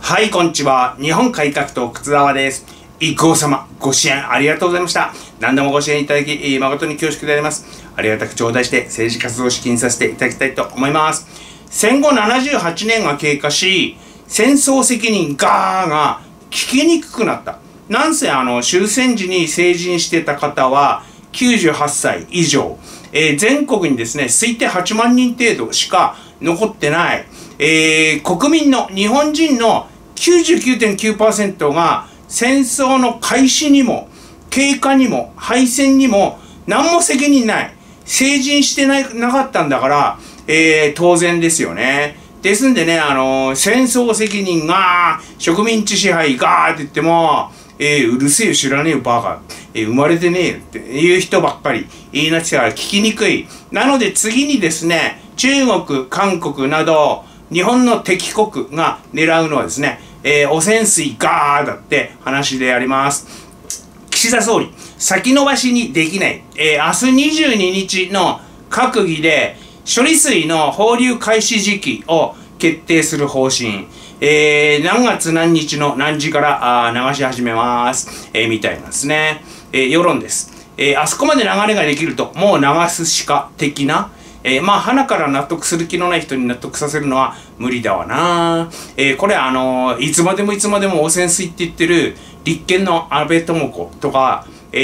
はい、こんにちは。日本改革党靴沢です。一行様、ご支援ありがとうございました。何度もご支援いただき、誠に恐縮であります。ありがたく頂戴して政治活動を資金させていただきたいと思います。戦後78年が経過し、戦争責任が聞きにくくなった。なんせ終戦時に成人してた方は98歳以上。全国にですね、推定8万人程度しか残ってない。国民の、日本人の 99.9% が戦争の開始にも経過にも敗戦にも何も責任ない。成人してなかったんだから、当然ですよね。ですんでね、戦争責任が植民地支配がって言っても、うるせえよ知らねえよバカ、生まれてねえよっていう人ばっかり言いなってたから聞きにくい。なので次にですね、中国、韓国など日本の敵国が狙うのはですね、汚染水だって話であります。岸田総理、先延ばしにできない。明日22日の閣議で処理水の放流開始時期を決定する方針。何月何日の何時から流し始めます。みたいなんですね。世論です。あそこまで流れができると、もう流すしか的な。まあ、鼻から納得する気のない人に納得させるのは無理だわな。これいつまでも汚染水って言ってる立憲の安倍智子とか、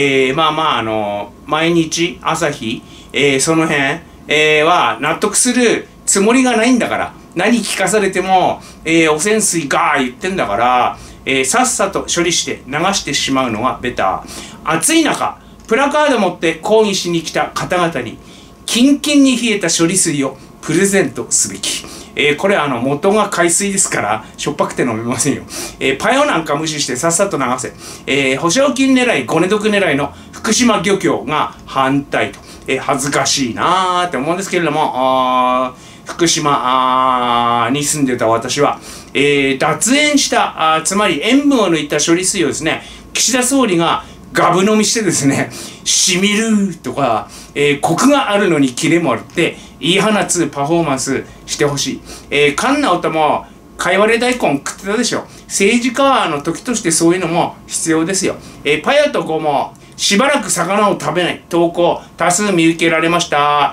毎日朝日、その辺、は納得するつもりがないんだから、何聞かされても、汚染水言ってんだから、さっさと処理して流してしまうのがベター。暑い中、プラカード持って抗議しに来た方々に、キンキンに冷えた処理水をプレゼントすべき。これ元が海水ですから、しょっぱくて飲めませんよ。パヨなんか無視してさっさと流せ。保証金狙い、ごね得狙いの福島漁協が反対と。恥ずかしいなーって思うんですけれども、福島に住んでた私は、脱塩した、つまり塩分を抜いた処理水をですね、岸田総理がガブ飲みしてですね、しみるとか、コクがあるのにキレもあるって言い放つパフォーマンスしてほしい。菅直人もかいわれ大根食ってたでしょ。政治家の時としてそういうのも必要ですよ。パヤとゴもしばらく魚を食べない投稿多数見受けられました。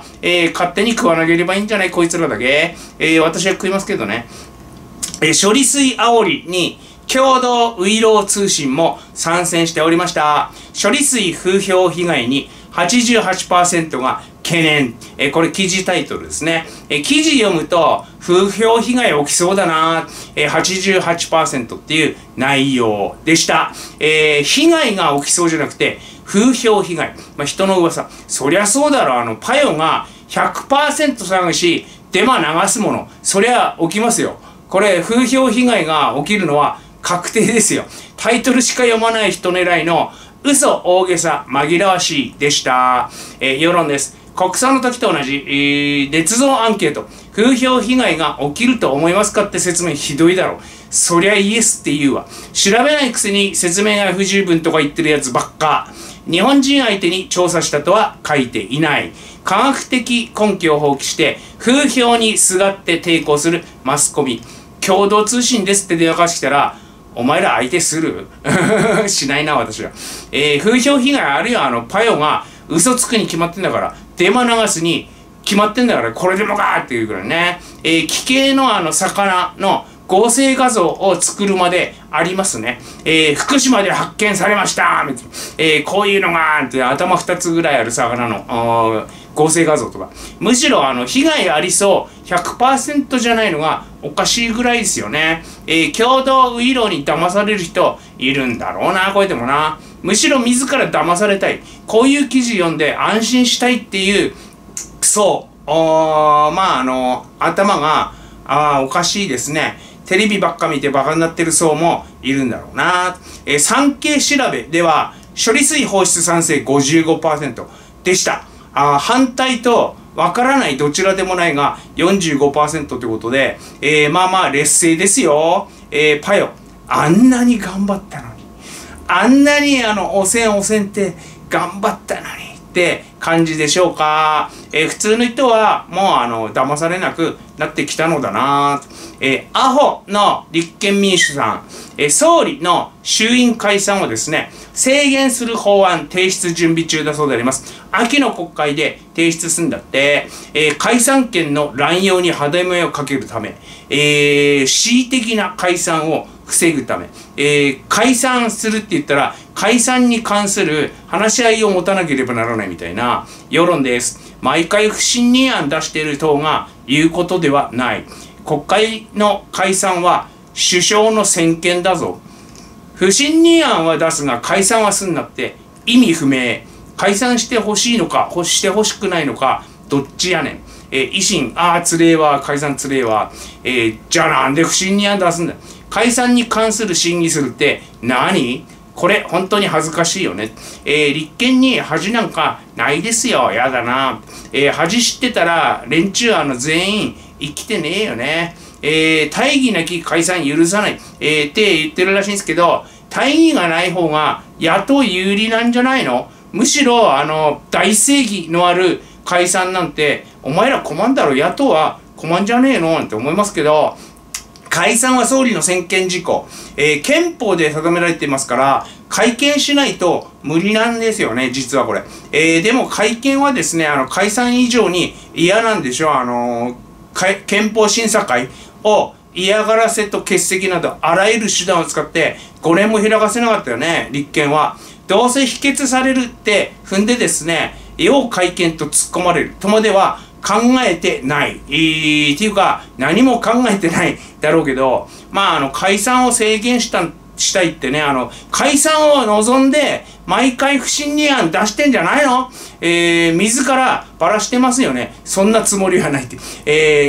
勝手に食わなければいいんじゃないこいつらだけ。私は食いますけどね。処理水煽りに共同ウイロー通信も参戦しておりました。処理水風評被害に 88% が懸念。これ記事タイトルですね。記事読むと風評被害起きそうだな。88% っていう内容でした。被害が起きそうじゃなくて風評被害。人の噂。そりゃそうだろ。パヨが 100% 探しデマ流すもの。そりゃ起きますよ。これ風評被害が起きるのは確定ですよ。タイトルしか読まない人狙いの嘘大げさ紛らわしいでした。世論です。国産の時と同じ、捏造アンケート。風評被害が起きると思いますかって説明ひどいだろう。そりゃイエスって言うわ。調べないくせに説明が不十分とか言ってるやつばっか。日本人相手に調査したとは書いていない。科学的根拠を放棄して風評にすがって抵抗するマスコミ。共同通信ですって電話かしてきたら、お前ら相手するしないな、私は。風評被害あるよ、パヨが嘘つくに決まってんだから、デマ流すに決まってんだから、これでもかっていうくらいね。奇形の魚の合成画像を作るまでありますね。福島で発見されましたみたいな。こういうのがって頭2つぐらいある魚の合成画像とか。むしろ被害ありそう 100% じゃないのがおかしいぐらいですよね。共同ウイローに騙される人いるんだろうな、これでもな。むしろ自ら騙されたい。こういう記事読んで安心したいっていう、頭がおかしいですね。テレビばっか見てバカになってる層もいるんだろうな。産経調べでは処理水放出賛成 55% でした。反対とわからないどちらでもないが 45% ということで、劣勢ですよ。パヨ、あんなに頑張ったのに。あんなに汚染って頑張ったのにっって感じでしょうか。普通の人はもう騙されなくなってきたのだな。アホの立憲民主さん、総理の衆院解散をですね、制限する法案提出準備中だそうであります。秋の国会で提出するんだって、解散権の乱用に歯止めをかけるため、恣意的な解散を防ぐため、解散するって言ったら解散に関する話し合いを持たなければならないみたいな世論です。毎回不信任案出している党が言うことではない。国会の解散は首相の専権だぞ。不信任案は出すが解散はすんなって意味不明。解散してほしいのかしてほしくないのかどっちやねん。維新つれえわ、解散つれえわ。じゃあなんで不信任案出すんだ。解散に関する審議するって何？これ本当に恥ずかしいよね。立憲に恥なんかないですよ。やだな。恥知ってたら連中全員生きてねえよね。大義なき解散許さない、って言ってるらしいんですけど、大義がない方が野党有利なんじゃないの？むしろ大正義のある解散なんてお前ら困んだろ、野党は困んじゃねえのなんて思いますけど、解散は総理の専権事項、憲法で定められていますから会見しないと無理なんですよね、実はこれ。でも会見はですね、解散以上に嫌なんでしょ。憲法審査会を嫌がらせと欠席などあらゆる手段を使って5年も開かせなかったよね、立憲は。どうせ否決されるって踏んでですね、要会見と突っ込まれるとまでは考えてない。っていうか、何も考えてないだろうけど、解散を制限したいってね、解散を望んで、毎回不信任案出してんじゃないの？自らばらしてますよね。そんなつもりはないって。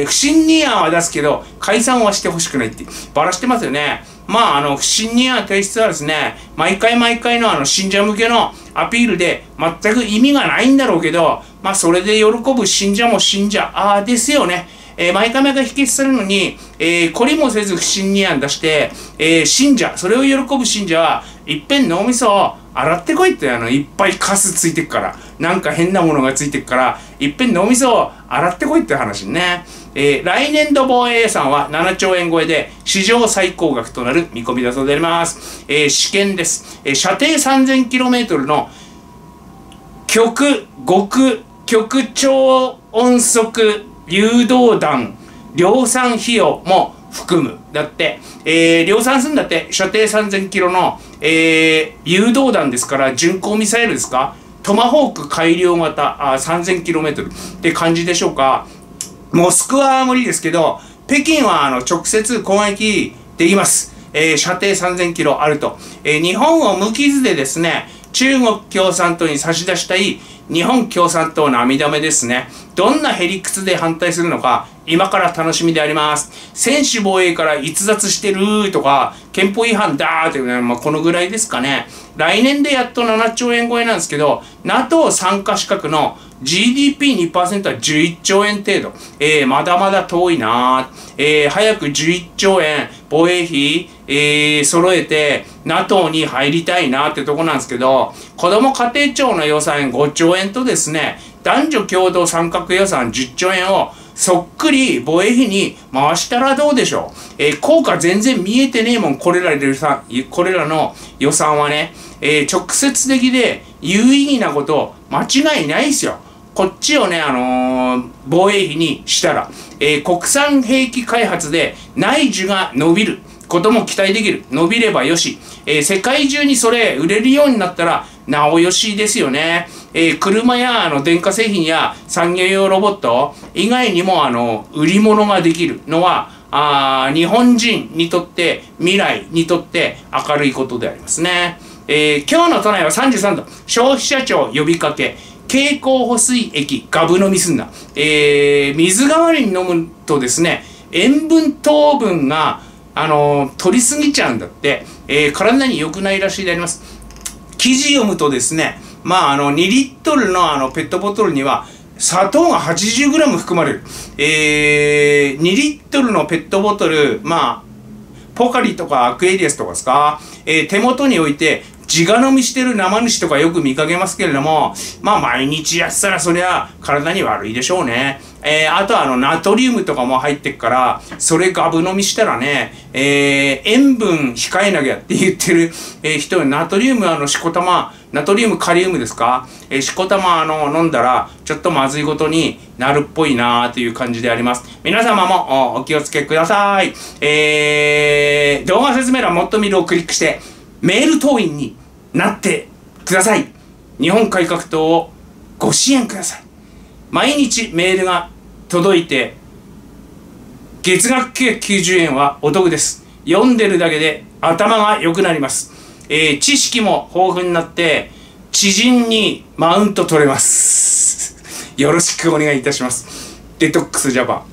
不信任案は出すけど、解散はしてほしくないってばらしてますよね。不信任案提出はですね、毎回の信者向けのアピールで全く意味がないんだろうけど、それで喜ぶ信者も信者、ですよね。毎回否決されるのに、懲りもせず不信任案出して、信者、それを喜ぶ信者は、いっぺん脳みそを洗ってこいって、いっぱいカスついてっから、なんか変なものがついてっから、いっぺん脳みそを洗ってこいって話ね。来年度防衛予算は7兆円超えで史上最高額となる見込みだそうであります。試験です。射程 3000km の極超音速誘導弾量産費用も含む。だって、量産するんだって。射程 3000km の、誘導弾ですから、巡航ミサイルですか？トマホーク改良型3000km って感じでしょうか。モスクワは無理ですけど、北京は直接攻撃できます。射程 3000km あると。日本を無傷でですね、中国共産党に差し出したい日本共産党涙目ですね。どんなへりくつで反対するのか、今から楽しみであります。専守防衛から逸脱してるとか、憲法違反だーっていうね、このぐらいですかね。来年でやっと7兆円超えなんですけど、NATO 参加資格の GDP2% は11兆円程度。まだまだ遠いな早く11兆円防衛費、揃えて NATO に入りたいなってとこなんですけど、子ども家庭庁の予算5兆円とですね、男女共同参画予算10兆円をそっくり防衛費に回したらどうでしょう。効果全然見えてねえもん、これらの予算はね。直接的で有意義なこと間違いないですよ。こっちをね、防衛費にしたら、国産兵器開発で内需が伸びることも期待できる。伸びればよし。世界中にそれ売れるようになったらなおよしですよね。車や電化製品や産業用ロボット以外にも売り物ができるのは日本人にとって未来にとって明るいことでありますね。今日の都内は33度。消費者庁呼びかけ。経口補水液ガブ飲みすんな。水代わりに飲むとですね、塩分糖分が取りすぎちゃうんだって、体に良くないらしいであります。記事読むとですね、2リットルのペットボトルには砂糖が 80g 含まれる。2リットルのペットボトル、ポカリとかアクエリアスとかですか、手元に置いて自我飲みしてる生主とかよく見かけますけれども、まあ毎日やってたらそりゃ体に悪いでしょうね。あとはナトリウムとかも入ってっから、それガブ飲みしたらね、塩分控えなきゃって言ってる、人にナトリウムしこたま、ナトリウムカリウムですか、しこたま飲んだらちょっとまずいことになるっぽいなーという感じであります。皆様もお気をつけください。動画説明欄もっと見るをクリックしてメール党員になってください。日本改革党をご支援ください。毎日メールが届いて、月額990円はお得です。読んでるだけで頭が良くなります。知識も豊富になって、知人にマウント取れます。よろしくお願いいたします。デトックスジャパン。